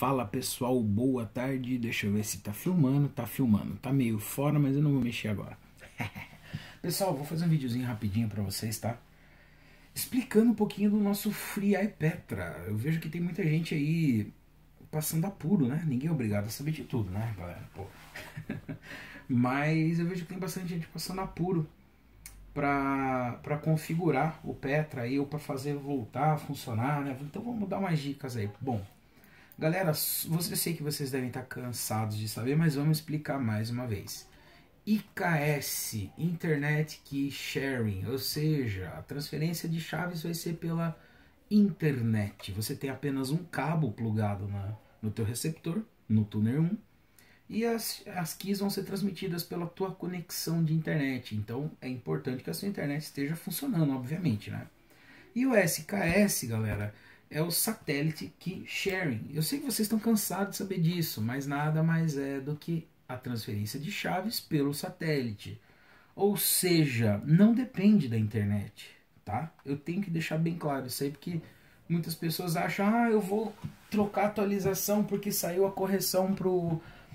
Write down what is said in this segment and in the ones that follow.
Fala pessoal, boa tarde. Deixa eu ver se tá filmando. Tá filmando, tá meio fora, mas eu não vou mexer agora. Pessoal, vou fazer um videozinho rapidinho pra vocês, tá? Explicando um pouquinho do nosso FreeEye Petra. Eu vejo que tem muita gente aí passando apuro, né? Ninguém é obrigado a saber de tudo, né, galera? Pô. Mas eu vejo que tem bastante gente passando apuro para configurar o Petra aí, ou para fazer voltar a funcionar, né? Então vamos dar umas dicas aí. Bom, galera, eu sei que vocês devem estar cansados de saber, mas vamos explicar mais uma vez. IKS, Internet Key Sharing, ou seja, a transferência de chaves vai ser pela internet. Você tem apenas um cabo plugado no teu receptor, no Tuner 1, e as keys vão ser transmitidas pela tua conexão de internet. Então é importante que a sua internet esteja funcionando, obviamente, né? E o SKS, galera, é o Satellite Key Sharing. Eu sei que vocês estão cansados de saber disso, mas nada mais é do que a transferência de chaves pelo satélite. Ou seja, não depende da internet, tá? Eu tenho que deixar bem claro isso aí, porque muitas pessoas acham, eu vou trocar a atualização porque saiu a correção pro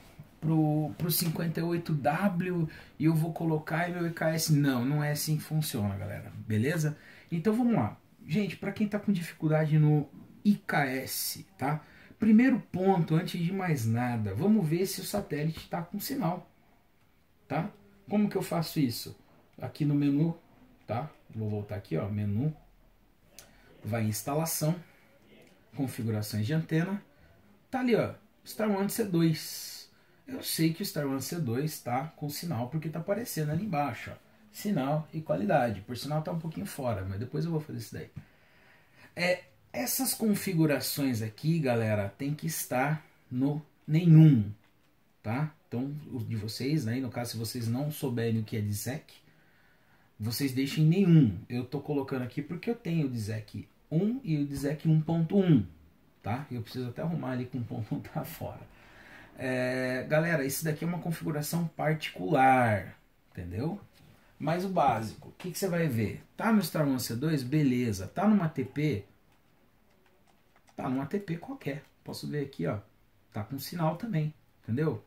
58W e eu vou colocar meu IKS. Não é assim que funciona, galera, beleza? Então vamos lá. Gente, para quem tá com dificuldade no IKS, tá? Primeiro ponto, antes de mais nada, vamos ver se o satélite está com sinal, tá? Como que eu faço isso? Aqui no menu, tá? Vou voltar aqui, ó, menu, vai em instalação, configurações de antena, tá ali, ó, Star One C2. Eu sei que o Star One C2 está com sinal porque tá aparecendo ali embaixo, ó, sinal e qualidade. Por sinal tá um pouquinho fora, mas depois eu vou fazer isso daí. Essas configurações aqui, galera, tem que estar no nenhum, tá? Então, o de vocês, né? No caso, se vocês não souberem o que é DZEC, vocês deixem nenhum. Eu tô colocando aqui porque eu tenho o DZEC 1 e o DZEC 1.1, tá? Eu preciso até arrumar ali com o 1.1 tá fora. Galera, isso daqui é uma configuração particular, entendeu? Mas o básico, o que você vai ver? Tá no Star One C2? Beleza. Tá numa TP? Tá numa TP qualquer. Posso ver aqui, ó. Tá com sinal também, entendeu?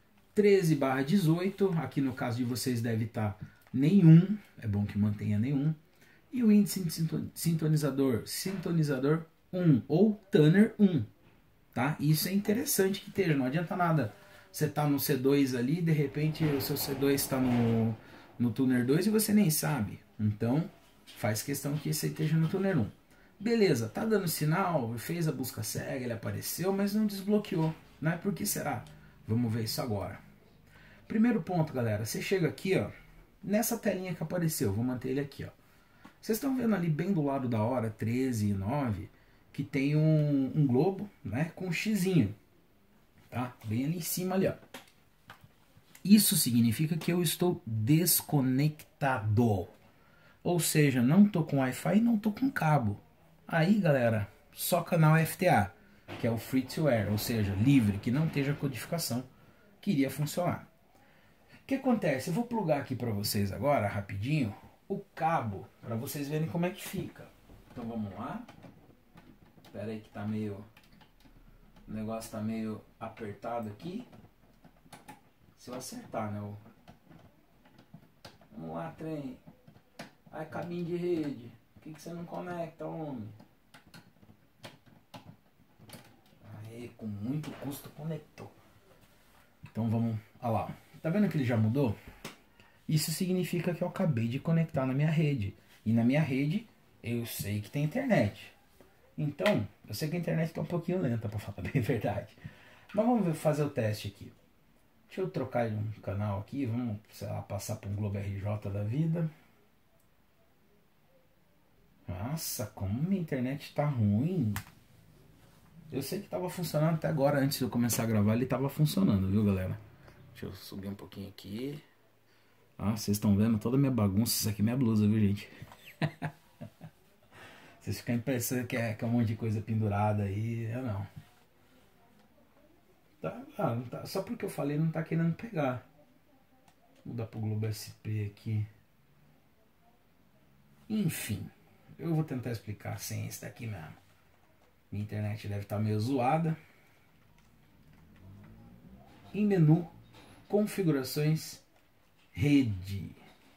13/18, aqui no caso de vocês deve estar nenhum, é bom que mantenha nenhum. E o índice de sintonizador 1 ou Tuner 1, tá? Isso é interessante que esteja, não adianta nada você tá no C2 ali, de repente o seu C2 está no Tuner 2 e você nem sabe. Então, faz questão que esse esteja no Tuner 1. Beleza, tá dando sinal, fez a busca cega, ele apareceu, mas não desbloqueou, né? Por que será? Vamos ver isso agora. Primeiro ponto, galera, você chega aqui, ó, nessa telinha que apareceu, vou manter ele aqui, ó. Vocês estão vendo ali bem do lado da hora 13 e 9, que tem um globo, né, com um xizinho, tá? Bem ali em cima ali, ó. Isso significa que eu estou desconectado. Ou seja, não tô com Wi-Fi e não tô com cabo. Aí, galera, só canal FTA, que é o Free to Air, ou seja, livre, que não esteja codificação, que iria funcionar. O que acontece? Eu vou plugar aqui para vocês agora, rapidinho, o cabo, para vocês verem como é que fica. Então vamos lá. Espera aí que tá meio... O negócio tá meio apertado aqui. Se eu acertar, né? Vamos lá, trem. Ai, cabinho de rede. Por que você não conecta, homem? Aí, com muito custo conectou. Então vamos... Olha lá. Tá vendo que ele já mudou? Isso significa que eu acabei de conectar na minha rede. E na minha rede, eu sei que tem internet. Então, eu sei que a internet tá um pouquinho lenta, pra falar bem a verdade. Mas vamos fazer o teste aqui. Deixa eu trocar de um canal aqui. Vamos, sei lá, passar para um Globo RJ da vida. Nossa, como minha internet tá ruim. Eu sei que tava funcionando até agora, antes de eu começar a gravar, ele tava funcionando, viu, galera? Deixa eu subir um pouquinho aqui. Ah, vocês estão vendo toda a minha bagunça. Isso aqui é minha blusa, viu, gente? Vocês ficam pensando que é um monte de coisa pendurada aí. Eu não. Não tá. Só porque eu falei não tá querendo pegar. Vou mudar pro Globo SP aqui. Enfim. Eu vou tentar explicar sem esse daqui mesmo. Minha internet deve estar meio zoada. em menu, configurações, rede.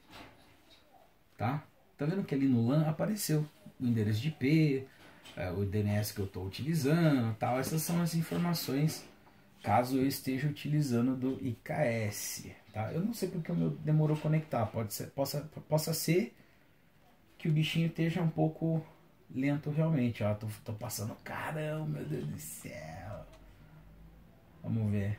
Tá? Tá vendo que ali no LAN apareceu o endereço de IP, o DNS que eu estou utilizando, tal. Essas são as informações caso eu esteja utilizando do IKS. Tá? Eu não sei porque o meu demorou a conectar. Possa ser que o bichinho esteja um pouco lento realmente. Ó, tô passando. Caramba, meu Deus do céu. Vamos ver.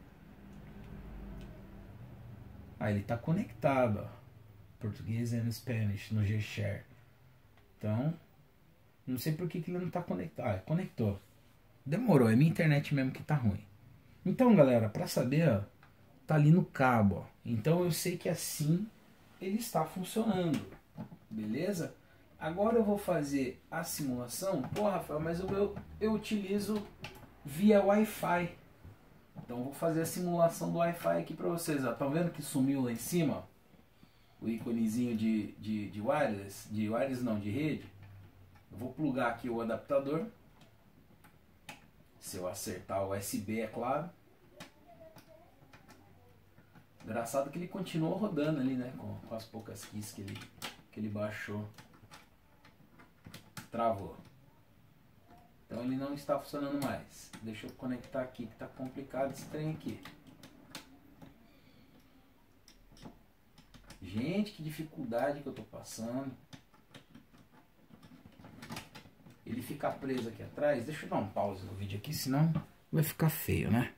Ah, ele está conectado. Ó. Português e Spanish no G-Share. Então, não sei por que ele não está conectado. Ah, conectou. Demorou, é minha internet mesmo que tá ruim. Então, galera, para saber, ó, tá ali no cabo. Ó. Então eu sei que assim ele está funcionando. Beleza? Agora eu vou fazer a simulação. Pô, Rafael, mas eu utilizo via Wi-Fi. Então eu vou fazer a simulação do Wi-Fi aqui para vocês. Ó. Tá vendo que sumiu lá em cima? O íconezinho de wireless. De wireless não, de rede. Eu vou plugar aqui o adaptador. Se eu acertar o USB, é claro. Engraçado que ele continuou rodando ali, né? Com as poucas keys que ele baixou. Travou. Então ele não está funcionando mais. Deixa eu conectar aqui, que tá complicado esse trem aqui. Gente, que dificuldade que eu tô passando. Ele fica preso aqui atrás. Deixa eu dar um pause no vídeo aqui, senão vai ficar feio, né?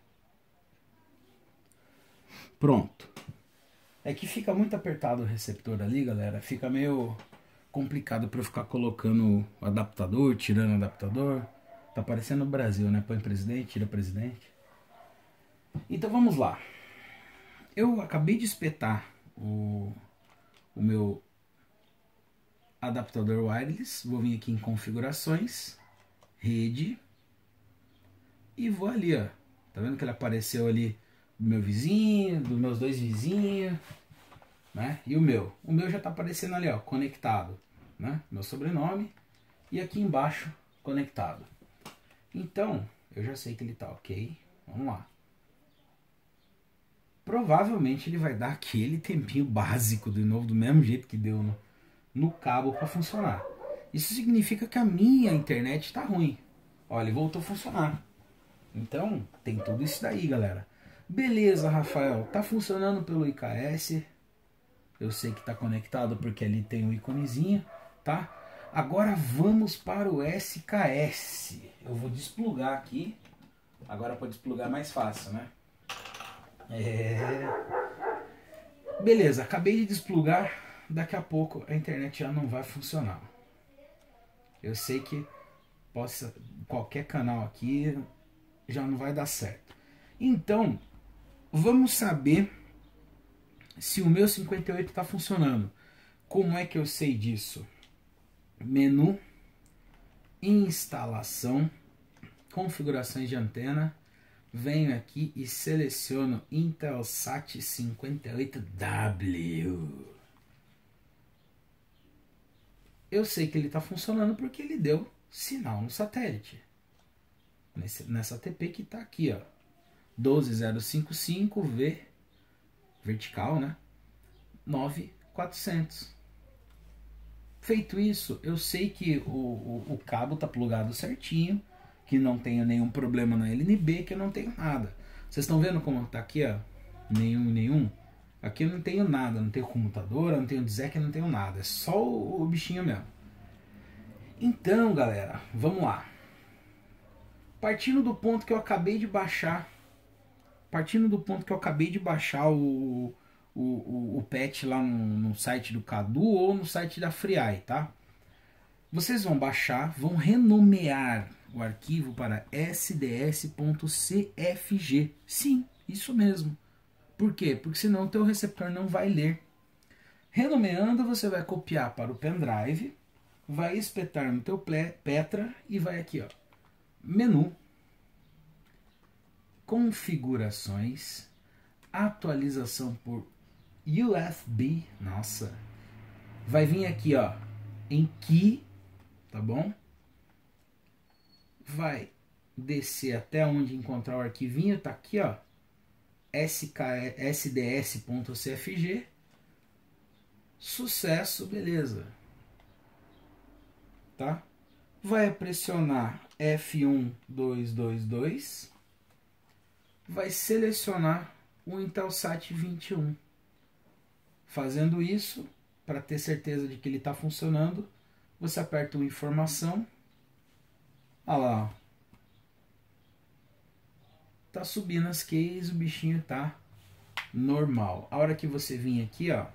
Pronto. É que fica muito apertado o receptor ali, galera. Fica meio complicado para eu ficar colocando o adaptador, tirando o adaptador. Tá parecendo o Brasil, né? Põe presidente, tira presidente. Então vamos lá. Eu acabei de espetar o meu adaptador wireless. Vou vir aqui em configurações, rede. E vou ali, ó. Tá vendo que ele apareceu ali do meu vizinho, dos meus dois vizinhos, né? E o meu já tá aparecendo ali, ó, conectado, né? Meu sobrenome e aqui embaixo conectado. Então, eu já sei que ele tá ok. Vamos lá. Provavelmente ele vai dar aquele tempinho básico de novo, do mesmo jeito que deu no cabo para funcionar. Isso significa que a minha internet está ruim. Olha, ele voltou a funcionar. Então, tem tudo isso daí, galera. Beleza, Rafael. Tá funcionando pelo IKS. Eu sei que tá conectado porque ali tem o íconezinho, tá? Agora vamos para o SKS. Eu vou desplugar aqui. Agora para desplugar é mais fácil, né? Beleza, acabei de desplugar. Daqui a pouco a internet já não vai funcionar. Eu sei que qualquer canal aqui já não vai dar certo. Então, vamos saber se o meu 58 está funcionando. Como é que eu sei disso? Menu, instalação, configurações de antena. Venho aqui e seleciono Intelsat 58W. Eu sei que ele está funcionando porque ele deu sinal no satélite. Nessa TP que está aqui, ó. 12055V, vertical, né? 9400. Feito isso, eu sei que o cabo está plugado certinho, que não tenho nenhum problema na LNB, que eu não tenho nada. Vocês estão vendo como está aqui, ó? Nenhum. Aqui eu não tenho nada, não tenho computador, não tenho DZEC, não tenho nada. É só o bichinho mesmo. Então, galera, vamos lá. Partindo do ponto que eu acabei de baixar, o patch lá no site do Cadu ou no site da FreeEye, tá? Vocês vão baixar, vão renomear o arquivo para sds.cfg. Sim, isso mesmo. Por quê? Porque senão o teu receptor não vai ler. Renomeando, você vai copiar para o pendrive, vai espetar no teu Petra e vai aqui, ó, menu, configurações, atualização por USB, nossa, vai vir aqui, ó, em key, tá bom? Vai descer até onde encontrar o arquivinho, tá aqui, ó, sds.cfg, sucesso, beleza, tá? Vai pressionar F1222, vai selecionar o Intelsat 21. Fazendo isso, para ter certeza de que ele está funcionando, você aperta o informação. Olha lá, ó. Tá subindo as keys, o bichinho tá normal. A hora que você vir aqui, ó,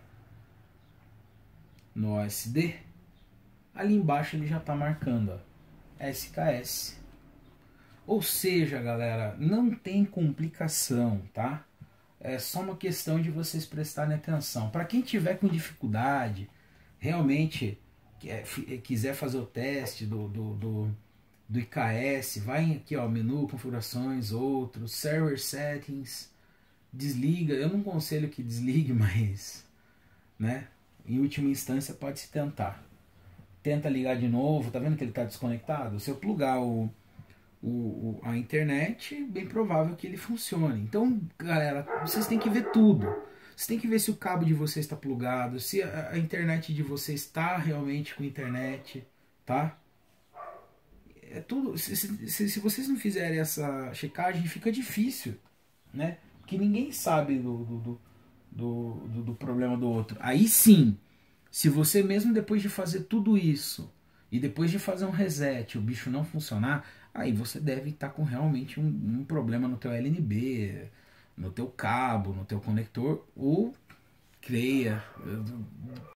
no OSD, ali embaixo ele já tá marcando, ó, SKS. Ou seja, galera, não tem complicação, tá? É só uma questão de vocês prestarem atenção. Para quem tiver com dificuldade, realmente quiser fazer o teste do IKS, vai aqui, ó, menu, configurações, outros, server settings, desliga. Eu não aconselho que desligue, mas, né, em última instância pode se tentar. Tenta ligar de novo, tá vendo que ele está desconectado? Se eu plugar a internet, bem provável que ele funcione. Então, galera, vocês têm que ver tudo. Vocês têm que ver se o cabo de vocês está plugado, se a internet de vocês está realmente com internet, tá? É tudo. Se vocês não fizerem essa checagem, fica difícil, né? Porque ninguém sabe do problema do outro. Aí sim, se você mesmo depois de fazer tudo isso e depois de fazer um reset, o bicho não funcionar, aí você deve estar com realmente um problema no teu LNB, no teu cabo, no teu conector, ou creia,